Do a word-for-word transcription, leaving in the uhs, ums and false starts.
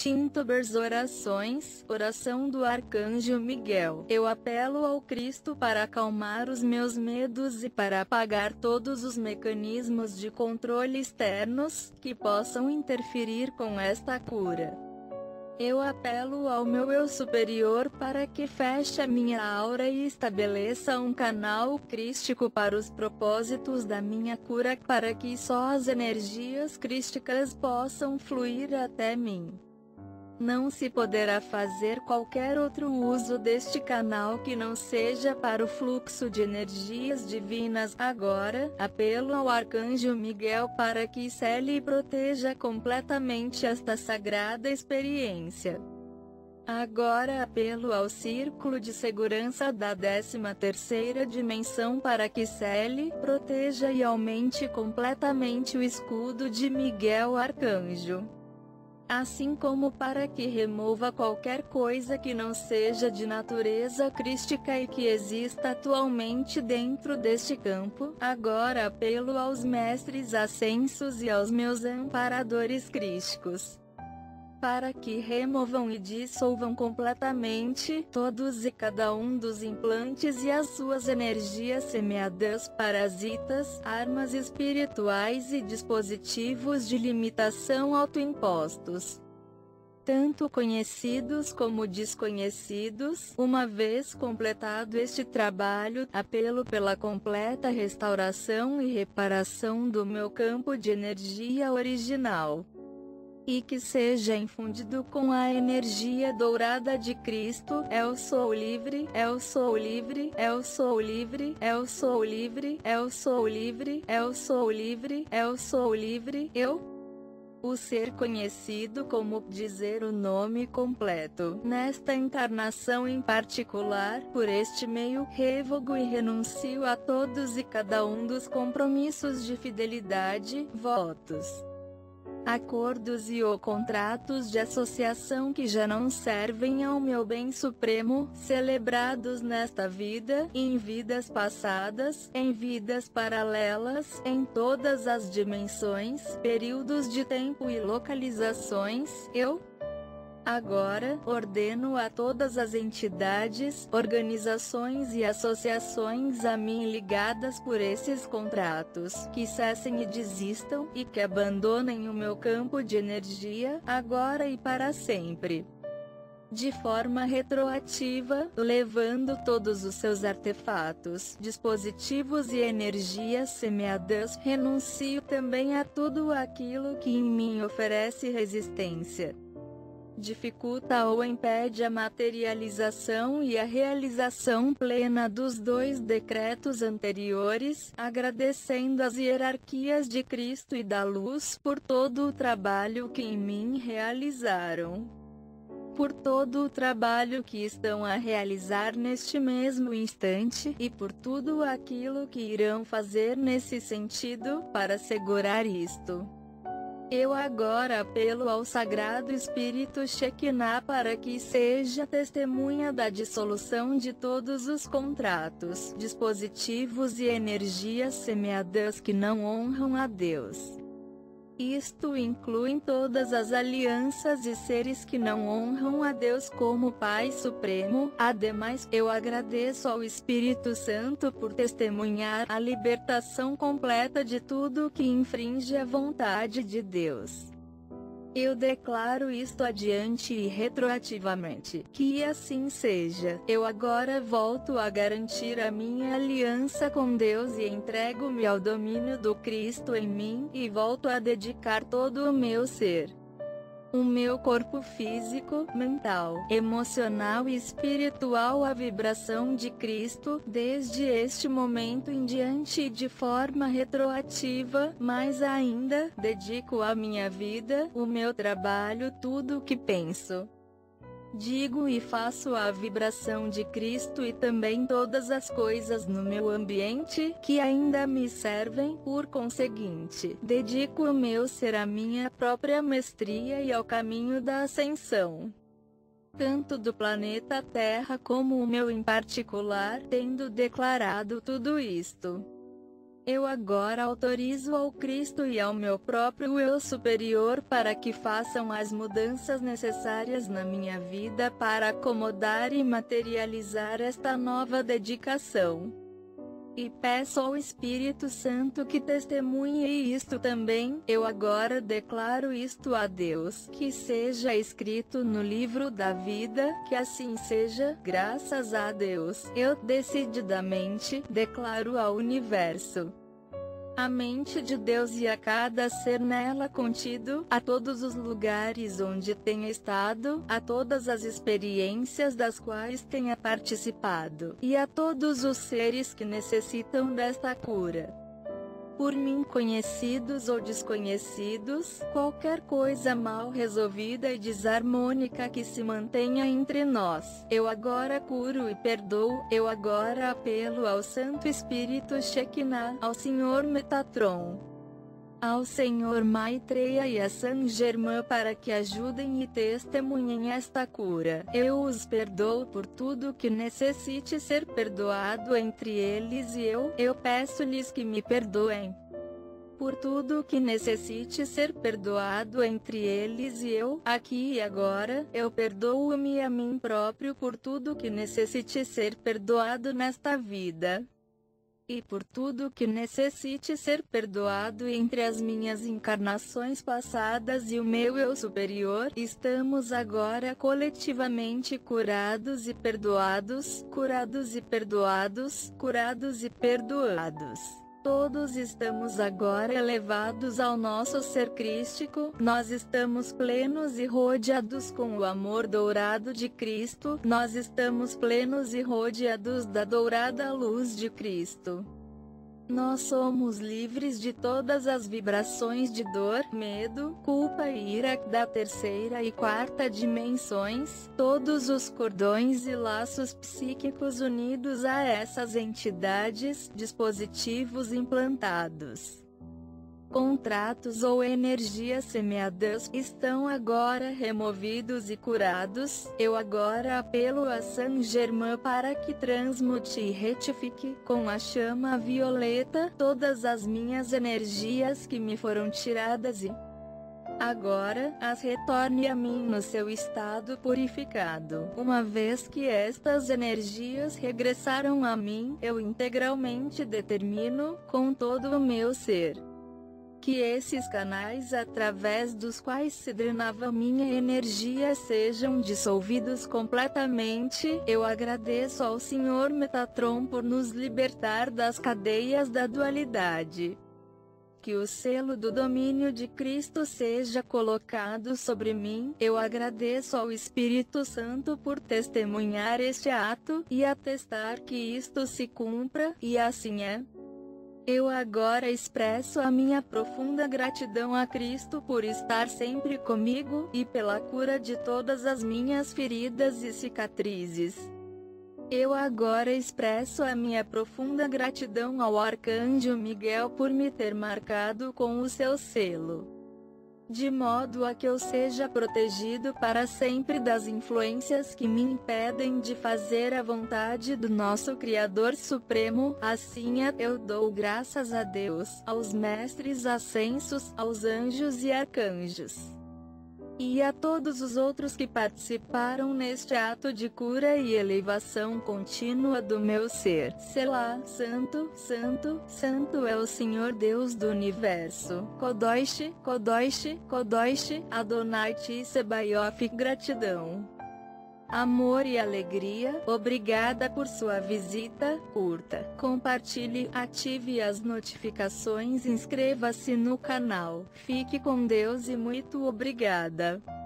Tintubers Orações, oração do Arcanjo Miguel. Eu apelo ao Cristo para acalmar os meus medos e para apagar todos os mecanismos de controle externos, que possam interferir com esta cura. Eu apelo ao meu eu superior para que feche a minha aura e estabeleça um canal crístico para os propósitos da minha cura, para que só as energias crísticas possam fluir até mim. Não se poderá fazer qualquer outro uso deste canal que não seja para o fluxo de energias divinas. Agora, apelo ao Arcanjo Miguel para que cele e proteja completamente esta sagrada experiência. Agora apelo ao Círculo de Segurança da décima terceira dimensão para que cele, proteja e aumente completamente o escudo de Miguel Arcanjo. Assim como para que remova qualquer coisa que não seja de natureza crística e que exista atualmente dentro deste campo. Agora apelo aos mestres ascensos e aos meus amparadores crísticos, para que removam e dissolvam completamente todos e cada um dos implantes e as suas energias semeadas, parasitas, armas espirituais e dispositivos de limitação autoimpostos, tanto conhecidos como desconhecidos. Uma vez completado este trabalho, apelo pela completa restauração e reparação do meu campo de energia original, e que seja infundido com a energia dourada de Cristo. Eu sou livre, eu sou livre, eu sou livre, eu sou livre, eu sou livre, eu sou livre, eu sou livre, eu, o ser conhecido como dizer o nome completo. Nesta encarnação em particular, por este meio, revogo e renuncio a todos e cada um dos compromissos de fidelidade, votos, acordos e ou contratos de associação que já não servem ao meu bem supremo, celebrados nesta vida, em vidas passadas, em vidas paralelas, em todas as dimensões, períodos de tempo e localizações. Eu agora ordeno a todas as entidades, organizações e associações a mim ligadas por esses contratos, que cessem e desistam, e que abandonem o meu campo de energia, agora e para sempre, de forma retroativa, levando todos os seus artefatos, dispositivos e energias semeadas. Renuncio também a tudo aquilo que em mim oferece resistência, dificulta ou impede a materialização e a realização plena dos dois decretos anteriores, agradecendo às hierarquias de Cristo e da Luz por todo o trabalho que em mim realizaram, por todo o trabalho que estão a realizar neste mesmo instante, e por tudo aquilo que irão fazer nesse sentido, para assegurar isto. Eu agora apelo ao Sagrado Espírito Shekinah para que seja testemunha da dissolução de todos os contratos, dispositivos e energias semeadas que não honram a Deus. Isto inclui todas as alianças e seres que não honram a Deus como Pai Supremo. Ademais, eu agradeço ao Espírito Santo por testemunhar a libertação completa de tudo que infringe a vontade de Deus. Eu declaro isto adiante e retroativamente, que assim seja. Eu agora volto a garantir a minha aliança com Deus e entrego-me ao domínio do Cristo em mim, e volto a dedicar todo o meu ser, o meu corpo físico, mental, emocional e espiritual à vibração de Cristo, desde este momento em diante e de forma retroativa. Mais ainda, dedico a minha vida, o meu trabalho, tudo o que penso, digo e faço à vibração de Cristo, e também todas as coisas no meu ambiente que ainda me servem. Por conseguinte, dedico o meu ser à minha própria mestria e ao caminho da ascensão, tanto do planeta Terra como o meu em particular. Tendo declarado tudo isto, Eu agora autorizo ao Cristo e ao meu próprio eu superior para que façam as mudanças necessárias na minha vida para acomodar e materializar esta nova dedicação. E peço ao Espírito Santo que testemunhe isto também. Eu agora declaro isto a Deus, que seja escrito no livro da vida, que assim seja, graças a Deus. Eu decididamente declaro ao universo, a mente de Deus e a cada ser nela contido, a todos os lugares onde tenha estado, a todas as experiências das quais tenha participado, e a todos os seres que necessitam desta cura, por mim conhecidos ou desconhecidos, qualquer coisa mal resolvida e desarmônica que se mantenha entre nós, eu agora curo e perdoo. Eu agora apelo ao Santo Espírito Shekinah, ao Senhor Metatron, ao Senhor Maitreya e a San Germain para que ajudem e testemunhem esta cura. Eu os perdoo por tudo que necessite ser perdoado entre eles e eu, eu peço-lhes que me perdoem por tudo que necessite ser perdoado entre eles e eu, aqui e agora, eu perdoo-me a mim próprio por tudo que necessite ser perdoado nesta vida, e por tudo que necessite ser perdoado entre as minhas encarnações passadas e o meu eu superior. Estamos agora coletivamente curados e perdoados, curados e perdoados, curados e perdoados. Todos estamos agora elevados ao nosso ser crístico, nós estamos plenos e rodeados com o amor dourado de Cristo, nós estamos plenos e rodeados da dourada luz de Cristo. Nós somos livres de todas as vibrações de dor, medo, culpa e ira da terceira e quarta dimensões, todos os cordões e laços psíquicos unidos a essas entidades, dispositivos implantados, contratos ou energias semeadas, estão agora removidos e curados. Eu agora apelo a San Germain para que transmute e retifique, com a chama violeta, todas as minhas energias que me foram tiradas e agora as retorne a mim no seu estado purificado. Uma vez que estas energias regressaram a mim, eu integralmente determino, com todo o meu ser, que esses canais através dos quais se drenava minha energia sejam dissolvidos completamente. Eu agradeço ao Senhor Metatron por nos libertar das cadeias da dualidade. Que o selo do domínio de Cristo seja colocado sobre mim. Eu agradeço ao Espírito Santo por testemunhar este ato, e atestar que isto se cumpra, e assim é. Eu agora expresso a minha profunda gratidão a Cristo por estar sempre comigo, e pela cura de todas as minhas feridas e cicatrizes. Eu agora expresso a minha profunda gratidão ao Arcanjo Miguel por me ter marcado com o seu selo, de modo a que eu seja protegido para sempre das influências que me impedem de fazer a vontade do nosso Criador Supremo. Assim é, eu dou graças a Deus, aos mestres ascensos, aos anjos e arcanjos, e a todos os outros que participaram neste ato de cura e elevação contínua do meu ser. Selá. Santo, Santo, Santo é o Senhor Deus do Universo. Kodosh, Kodosh, Kodosh, Adonai Tsebaioth. Gratidão, amor e alegria. Obrigada por sua visita. Curta, compartilhe, ative as notificações, inscreva-se no canal. Fique com Deus e muito obrigada.